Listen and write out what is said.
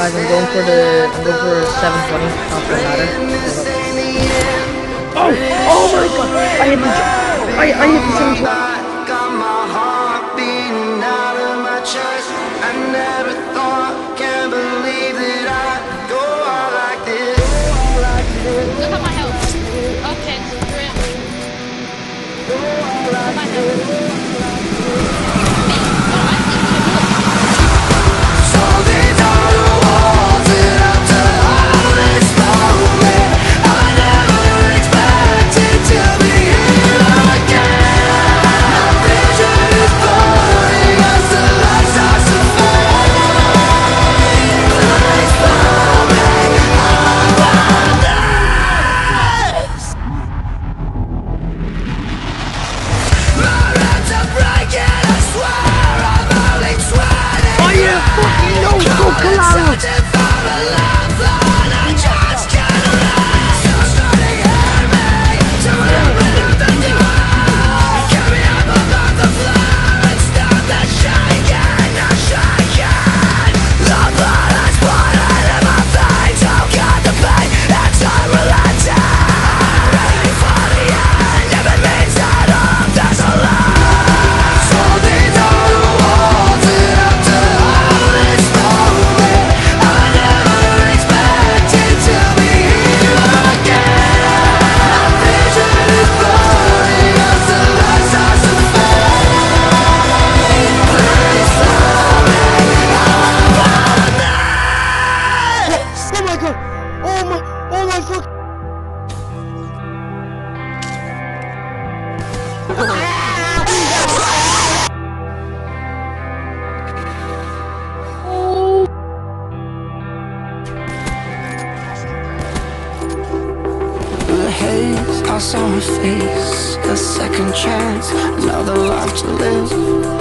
guys, I'm going for 720. Not for ladder. Oh! Oh my god! I hit the 720. Got my heart beating out of my chest. I never thought, can't believe that I go out like this. Look at my health. Okay, grip. Look at my health. I saw her face, a second chance, another life to live.